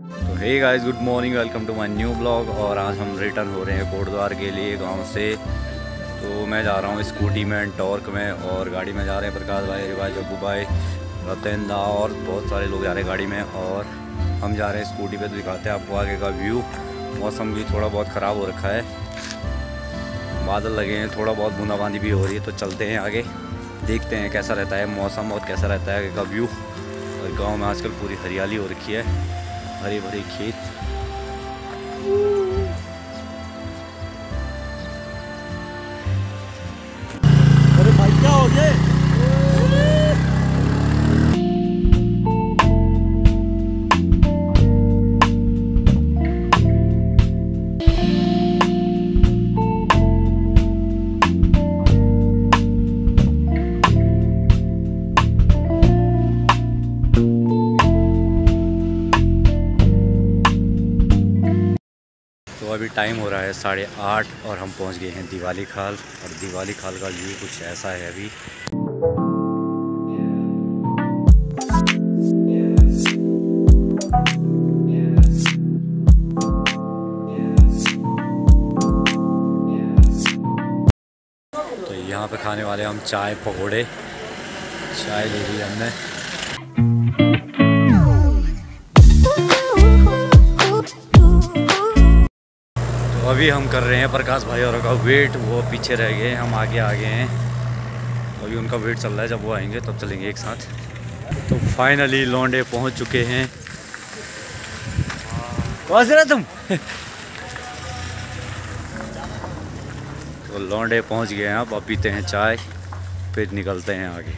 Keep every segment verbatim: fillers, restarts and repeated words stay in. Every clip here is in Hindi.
तो hey guys, good morning, welcome to my new blog. और आज हम रिटर्न हो रहे हैं कोटद्वार के लिए गांव से। तो मैं जा रहा हूँ स्कूटी में, टॉर्क में, और गाड़ी में जा रहे हैं प्रकाश भाई, रिवाज, अबू भाई, रतन दा और बहुत सारे लोग जा रहे हैं गाड़ी में। और हम जा रहे हैं स्कूटी पे। तो दिखाते हैं आपको आगे का व्यू। मौसम भी थोड़ा बहुत ख़राब हो रखा है, बादल लगे हैं, थोड़ा बहुत बूंदाबांदी भी हो रही है। तो चलते हैं आगे, देखते हैं कैसा रहता है मौसम और कैसा रहता है आगे का व्यू। और गाँव में आजकल पूरी हरियाली हो रखी है, हरी भरी खेत। अरे भाई क्या हो गया? तो अभी टाइम हो रहा है साढ़े आठ और हम पहुंच गए हैं दिवाली खाल। और दिवाली खाल का व्यू कुछ ऐसा है अभी। तो यहाँ पे खाने वाले हम चाय पकोड़े, चाय ले ली हमने। अभी हम कर रहे हैं प्रकाश भाई और का वेट, वो पीछे रह गए, हम आगे आ गए हैं। अभी उनका वेट चल रहा है, जब वो आएंगे तब चलेंगे एक साथ। तो फाइनली लौंडे पहुंच चुके हैं। कहाँ से रहे तुम? तो लौंडे पहुंच गए हैं, अब पीते हैं चाय, फिर निकलते हैं आगे।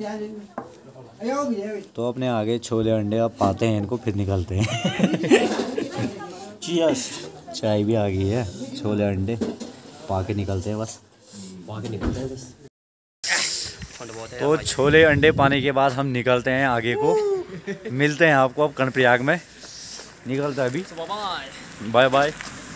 तो अपने आगे छोले अंडे अब पाते हैं इनको, फिर निकलते हैं। चीयर्स। चाय भी आ गई है, छोले अंडे पा के निकलते हैं बस। पा के निकलते हैं बस। तो छोले अंडे पाने के बाद हम निकलते हैं आगे को। मिलते हैं आपको अब कर्णप्रयाग में। निकलते हैं अभी, बाय बाय।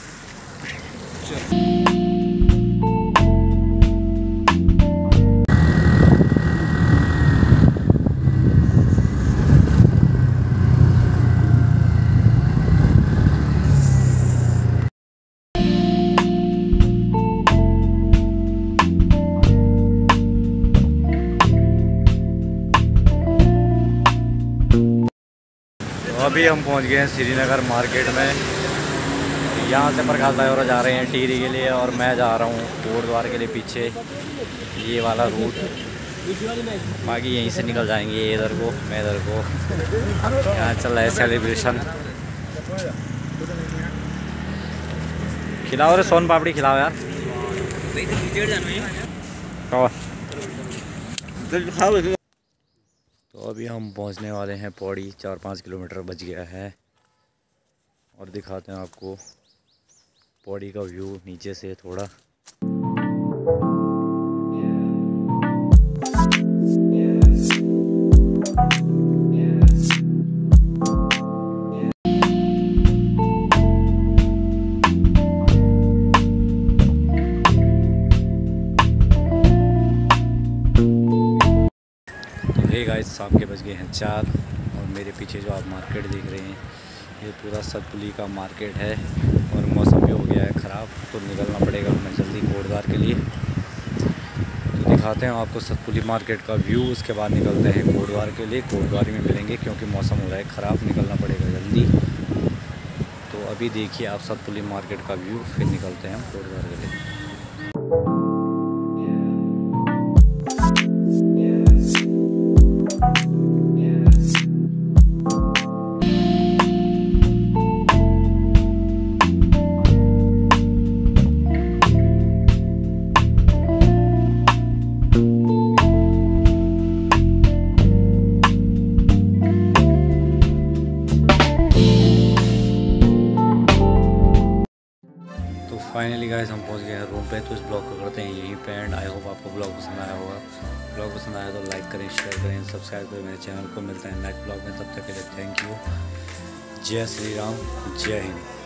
अभी हम पहुंच गए हैं श्रीनगर मार्केट में। यहाँ से प्रकाश भाई और जा रहे हैं टिहरी के लिए, और मैं जा रहा हूँ कोटद्वार के लिए पीछे, ये वाला रूट। बाकी यहीं से निकल जाएंगे, इधर को, मैं इधर को। यहाँ चल रहा है सेलिब्रेशन। खिलाओ रे सोन पापड़ी, खिलाओ यार। तो अभी हम पहुंचने वाले हैं पौड़ी, चार पाँच किलोमीटर बच गया है। और दिखाते हैं आपको पौड़ी का व्यू नीचे से थोड़ा। हे गाइस, शाम के बज गए हैं चार। और मेरे पीछे जो आप मार्केट देख रहे हैं, ये पूरा सतपुली का मार्केट है। और मौसम भी हो गया है ख़राब, तो निकलना पड़ेगा हमें जल्दी कोटद्वार के लिए। तो दिखाते हैं आपको सतपुली मार्केट का व्यू, उसके बाद निकलते हैं कोटद्वार के लिए। कोटद्वार में मिलेंगे क्योंकि मौसम हो रहा है ख़राब, निकलना पड़ेगा जल्दी। तो अभी देखिए आप सतपुली मार्केट का व्यू, फिर निकलते हैं हम कोटद्वार के लिए। फाइनली गाइस हम पहुंच गए हैं रूम पे। तो इस ब्लॉग को करते हैं यहीं पे एंड। आई होप आपको ब्लॉग पसंद आया होगा। ब्लॉग पसंद आया तो लाइक करें, शेयर करें, सब्सक्राइब करें मेरे चैनल को। मिलते हैं नेक्स्ट ब्लॉग में, तब तक के लिए थैंक यू। जय श्री राम, जय हिंद।